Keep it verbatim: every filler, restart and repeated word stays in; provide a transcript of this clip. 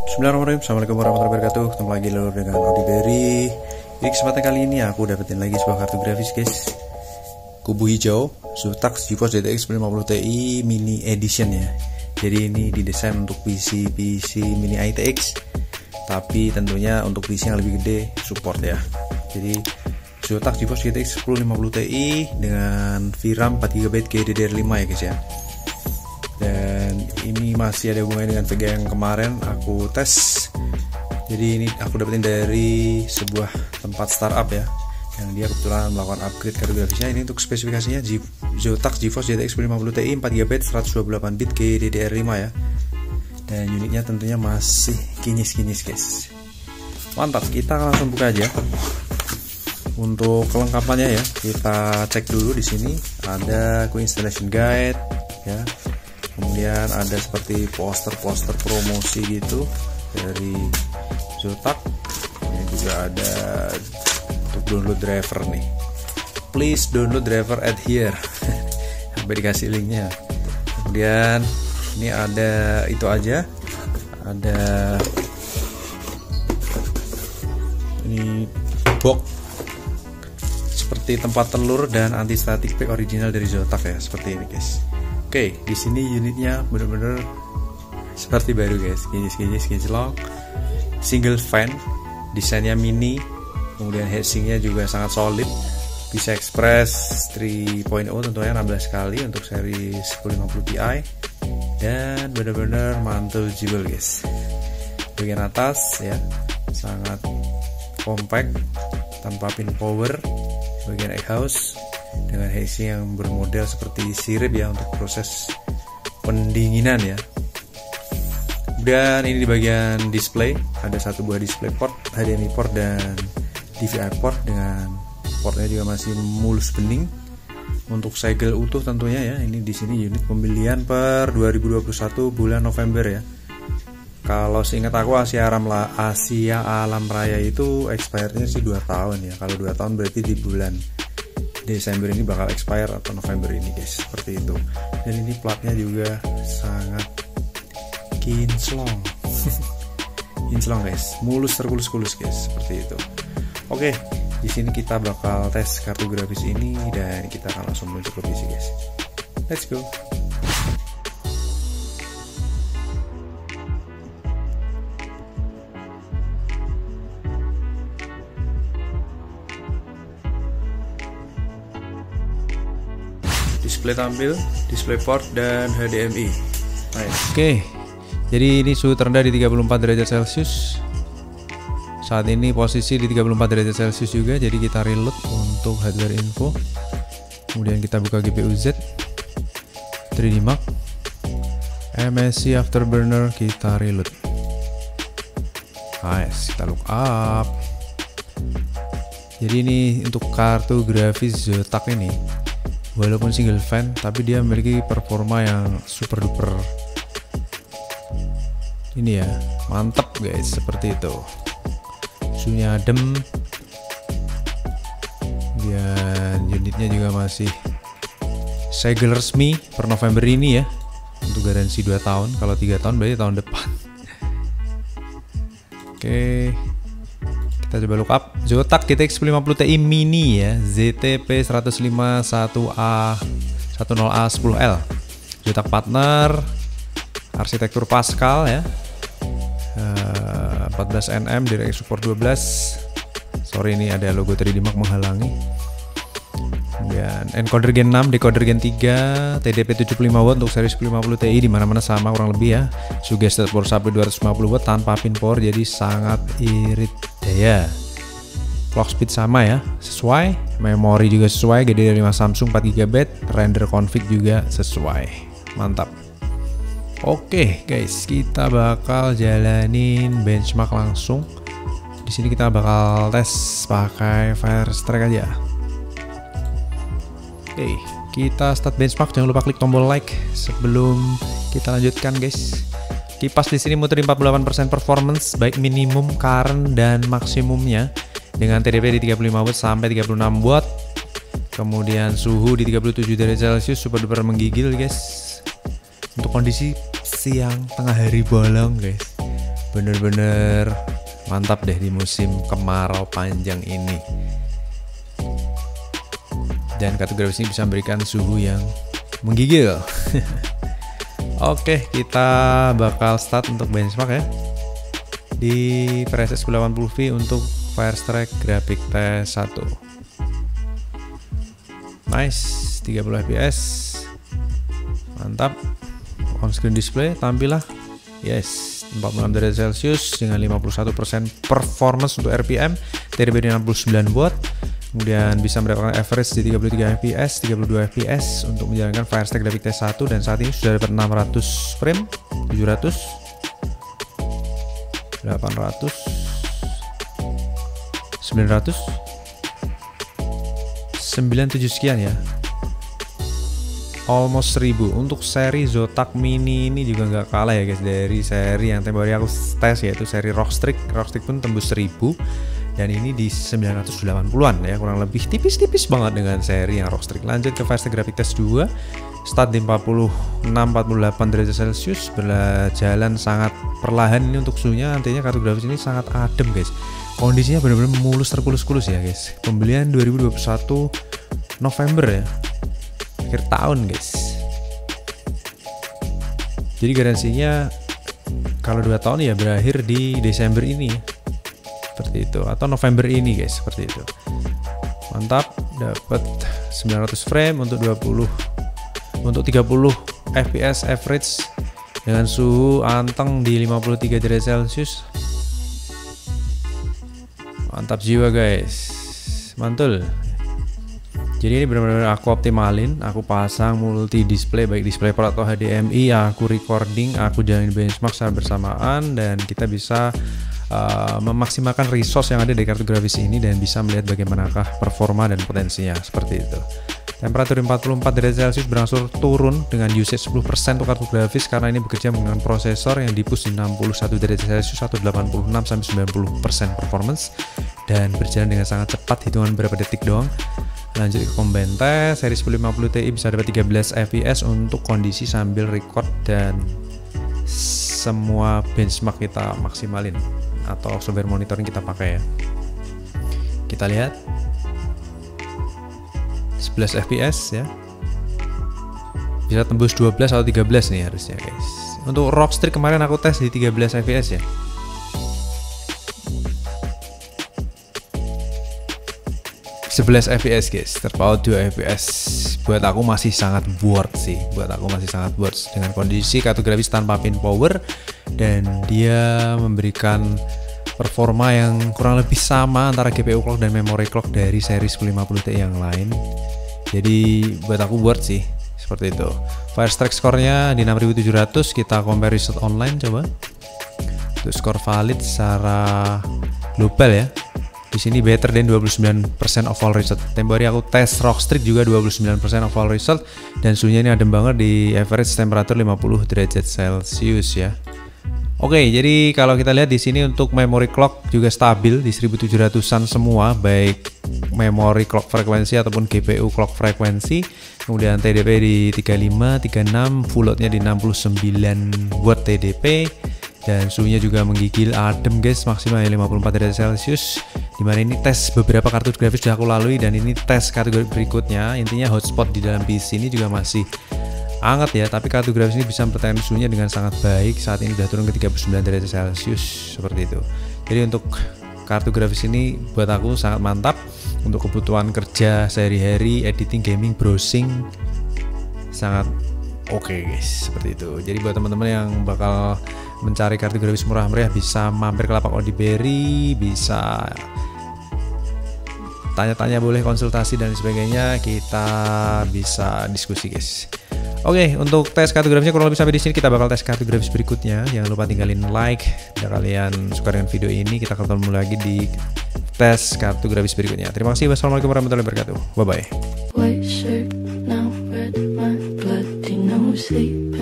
Bismillahirrahmanirrahim. Assalamualaikum warahmatullahi wabarakatuh. Ketemu lagi lor dengan Audiberry. Di kesempatan kali ini aku dapetin lagi sebuah kartu grafis, guys. Kubu hijau Zotac GeForce G T X lima puluh Ti Mini Edition ya. Jadi ini didesain untuk P C P C Mini I T X, tapi tentunya untuk P C yang lebih gede support ya. Jadi Zotac GeForce G T X sepuluh lima puluh Ti dengan VRAM empat giga byte G D D R lima ya guys ya. Dan ini masih ada hubungannya dengan Vega yang kemarin aku tes. Jadi ini aku dapetin dari sebuah tempat startup ya, yang dia kebetulan melakukan upgrade kartu grafisnya. Ini untuk spesifikasinya Zotac GeForce G T X lima puluh Ti empat giga byte seratus dua puluh delapan bit G D D R lima ya. Dan unitnya tentunya masih kinyis-kinyis guys. Mantap, kita langsung buka aja. Untuk kelengkapannya ya, kita cek dulu. Di sini ada quick installation guide ya. Kemudian ada seperti poster-poster promosi gitu dari Zotac. Ini juga ada untuk download driver nih. Please download driver at here. Sampai dikasih linknya. Kemudian ini ada itu aja. Ada ini box seperti tempat telur dan anti static pack original dari Zotac ya, seperti ini guys. Oke, di sini unitnya bener-bener seperti baru guys, kinyis-kinyis kinclong, single fan, desainnya mini, kemudian heatsinknya juga sangat solid, bisa express tiga titik nol tentunya enam belas kali untuk seri sepuluh lima puluh Ti, dan bener-bener mantul jebol guys. Bagian atas ya sangat compact tanpa pin power, bagian exhaust dengan heatsink yang bermodel seperti sirip ya untuk proses pendinginan ya. Kemudian ini di bagian display ada satu buah display port, H D M I port dan D V I port, dengan portnya juga masih mulus bening. Untuk segel utuh tentunya ya. Ini di sini unit pembelian per dua ribu dua puluh satu bulan November ya. Kalau seingat aku Asia Alam Asia Alam Raya itu expirednya sih dua tahun ya. Kalau dua tahun berarti di bulan Desember ini bakal expire atau November ini guys, seperti itu. Dan ini platnya juga sangat kinclong. Kinclong guys, mulus terkulus-kulus guys, seperti itu. Oke, di sini kita bakal tes kartu grafis ini dan kita akan langsung menuju ke P C guys. Let's go. Display tampil, display port dan H D M I. Nice. Oke, jadi ini suhu terendah di tiga puluh empat derajat Celcius. Saat ini posisi di tiga puluh empat derajat Celcius juga. Jadi kita reload untuk hardware info. Kemudian kita buka G P U Z, tiga D Mark, M S I Afterburner, kita reload. Nice, kita look up. Jadi ini untuk kartu grafis Zotac ini, walaupun single fan, tapi dia memiliki performa yang super duper ini ya, mantap guys, seperti itu. Suhunya adem, dan unitnya juga masih segel resmi per November ini ya, untuk garansi dua tahun. Kalau tiga tahun berarti tahun depan. Oke, kita coba look up Zotac G T X lima puluh Ti Mini ya, Z T P seratus lima puluh satu A sepuluh A sepuluh L. Zotac partner, arsitektur Pascal ya, uh, empat belas nanometer, DirectX support dua belas. Sorry, ini ada logo tiga D Mark menghalangi. Kemudian encoder gen enam, decoder gen tiga, T D P tujuh puluh lima watt untuk seri sepuluh lima puluh Ti, dimana-mana sama kurang lebih ya. Suggested power supply dua ratus lima puluh watt tanpa pin power, jadi sangat irit daya. Clock speed sama ya, sesuai. Memori juga sesuai, G D D R lima Samsung empat giga byte, render config juga sesuai. Mantap. Oke guys, kita bakal jalanin benchmark langsung. Di sini kita bakal tes pakai Firestrike aja. Oke, kita start benchmark. Jangan lupa klik tombol like sebelum kita lanjutkan guys. Kipas di sini muterin empat puluh delapan persen performance, baik minimum, current, dan maksimumnya, dengan T D P di tiga puluh lima watt sampai tiga puluh enam watt. Kemudian suhu di tiga puluh tujuh derajat Celcius, super duper menggigil guys. Untuk kondisi siang tengah hari bolong guys, bener-bener mantap deh di musim kemarau panjang ini. Dan kartu grafis ini bisa memberikan suhu yang menggigil. Oke, kita bakal start untuk benchmark ya. Di preset sepuluh delapan puluh V untuk Firestrike grafik T satu. Nice, tiga puluh F P S. Mantap. On screen display tampillah. Yes, empat puluh enam derajat Celcius dengan lima puluh satu persen performance untuk R P M, T D P di enam puluh sembilan watt. Kemudian bisa mendapatkan average di tiga puluh tiga F P S, tiga puluh dua F P S untuk menjalankan Firestrike grafik T satu, dan saat ini sudah dapat enam ratus frame, tujuh ratus, delapan ratus, sembilan ratus, sembilan puluh tujuh sekian ya. Almost seribu. Untuk seri Zotac Mini ini juga nggak kalah ya guys dari seri yang tempoh hari aku tes, yaitu seri Rockstrike. Rockstrike pun tembus seribu. Dan ini di sembilan ratus delapan puluhan ya, kurang lebih tipis-tipis banget dengan seri yang Rockstrike. Lanjut ke Firestrike grafik Test dua. Start di empat puluh enam empat puluh delapan derajat Celcius, berjalan sangat perlahan. Ini untuk suhunya, nantinya kartu grafis ini sangat adem guys. Kondisinya benar-benar mulus terkulus-kulus ya guys. Pembelian dua ribu dua puluh satu November ya, akhir tahun guys. Jadi garansinya kalau dua tahun ya berakhir di Desember ini, seperti itu, atau November ini guys, seperti itu. Mantap, dapat sembilan ratus frame untuk dua puluh untuk tiga puluh F P S average dengan suhu anteng di lima puluh tiga derajat Celcius. Mantap jiwa guys, mantul. Jadi ini benar-benar aku optimalin, aku pasang multi display, baik display Pro atau H D M I, aku recording, aku jalanin benchmark secara bersamaan, dan kita bisa uh, memaksimalkan resource yang ada di kartu grafis ini dan bisa melihat bagaimanakah performa dan potensinya, seperti itu. Temperatur empat puluh empat derajat Celcius berangsur turun dengan usage sepuluh persen untuk kartu grafis karena ini bekerja menggunakan prosesor yang dipush di enam puluh satu derajat Celcius atau delapan puluh enam sampai sembilan puluh persen performance, dan berjalan dengan sangat cepat, hitungan beberapa detik doang. Lanjut ke Combine Test, seri sepuluh lima puluh Ti bisa dapat tiga belas F P S untuk kondisi sambil record dan semua benchmark kita maksimalin atau software monitoring kita pakai ya. Kita lihat sebelas F P S ya, bisa tembus dua belas atau tiga belas nih harusnya guys. Untuk Rockstrike kemarin aku tes di tiga belas F P S ya. sebelas F P S guys, terpaut dua F P S. Buat aku masih sangat worth sih, buat aku masih sangat worth dengan kondisi kartu grafis tanpa pin power, dan dia memberikan performa yang kurang lebih sama antara G P U clock dan memory clock dari seri sepuluh lima puluh Ti yang lain. Jadi buat aku worth sih, seperti itu. Firestrike skornya di enam ribu tujuh ratus, kita compare result online coba. Untuk skor valid secara global ya. Di sini better than dua puluh sembilan persen of all result. Tempo hari aku tes Rockstrike juga dua puluh sembilan persen of all result, dan suhunya ini adem banget di average temperatur lima puluh derajat Celcius ya. Oke, jadi kalau kita lihat di sini untuk memory clock juga stabil di seribu tujuh ratusan semua, baik memory clock frekuensi ataupun G P U clock frekuensi. Kemudian T D P di tiga puluh lima, tiga puluh enam, full loadnya di enam puluh sembilan watt T D P, dan suhunya juga menggigil adem guys, maksimal lima puluh empat derajat Celcius. Dimana ini tes beberapa kartu grafis sudah aku lalui, dan ini tes kategori berikutnya. Intinya hotspot di dalam P C ini juga masih hangat ya, tapi kartu grafis ini bisa mempertahankan suhunya dengan sangat baik. Saat ini sudah turun ke tiga puluh sembilan derajat Celcius, seperti itu. Jadi untuk kartu grafis ini buat aku sangat mantap untuk kebutuhan kerja sehari-hari, editing, gaming, browsing, sangat oke okay guys, seperti itu. Jadi buat teman-teman yang bakal mencari kartu grafis murah meriah, bisa mampir ke lapak Odiberi, bisa tanya-tanya, boleh konsultasi dan sebagainya, kita bisa diskusi guys. Oke, okay, untuk tes kartu grafisnya kurang lebih sampai di sini. Kita bakal tes kartu grafis berikutnya. Jangan lupa tinggalin like jika kalian suka dengan video ini. Kita ketemu lagi di tes kartu grafis berikutnya. Terima kasih. Wassalamualaikum warahmatullahi wabarakatuh. Bye bye.